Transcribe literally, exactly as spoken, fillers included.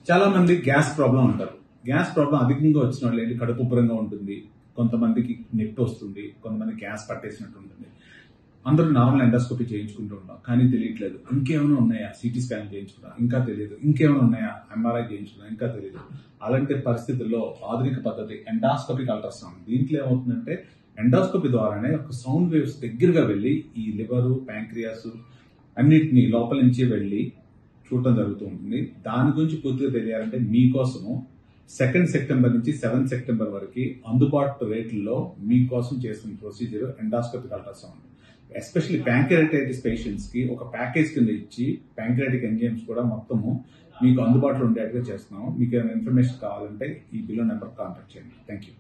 చాలా మంది gas problem అంటారు. గ్యాస్ ప్రాబ్లం అధికంగా వచ్చిన వాళ్ళు ఏంటి, కడుపు ఉబ్బరంగా ఉంటుంది, కొంతమందికి నొప్పి వస్తుంది, కొంతమంది గ్యాస్ పట్టేసినట్టు ఉంటుంది. అందరూ నార్మల్ ఎండోస్కోపీ చేయించుకుంటూ ఉంటాం, కానీ తెలియట్లేదు. ఇంకేమైనా ఉన్నాయా, సిటీ స్కాన్ చేయించుకున్నా ఇంకా తెలియదు, ఇంకేమైనా ఉన్నాయా, ఎంఆర్ఐ చేయించుకున్నా ఇంకా తెలియదు. అలాంటి పరిస్థితుల్లో ఆధునిక పద్ధతి ఎండాస్కోపిక్ అల్ట్రాసౌండ్. దీంట్లో ఏమవుతుందంటే ఎండాస్కోపీ ద్వారానే ఒక సౌండ్ వేవ్స్ దగ్గరగా వెళ్ళి ఈ లివరు, ప్యాంక్రియాస్ అన్నిటినీ లోపల నుంచి వెళ్ళి చూడటం జరుగుతూ ఉంటుంది. దాని గురించి పూర్తిగా తెలియాలంటే మీకోసము సెకండ్ సెప్టెంబర్ నుంచి సెవెంత్ సెప్టెంబర్ వరకు అందుబాటు రేట్లలో మీకోసం చేస్తున్న procedure endoscopic ultrasound. Especially pancreatitis patients కి ఒక ప్యాకేజ్ కింద ఇచ్చి ప్యాంక్రియాటిక్ ఎంజైమ్స్ కూడా మొత్తము మీకు అందుబాటులో ఉండేట్టుగా చేస్తున్నాము. మీకు ఏమైనా ఇన్ఫర్మేషన్ కావాలంటే ఈ బిలో నెంబర్ కాంటాక్ట్ చేయండి. Thank you.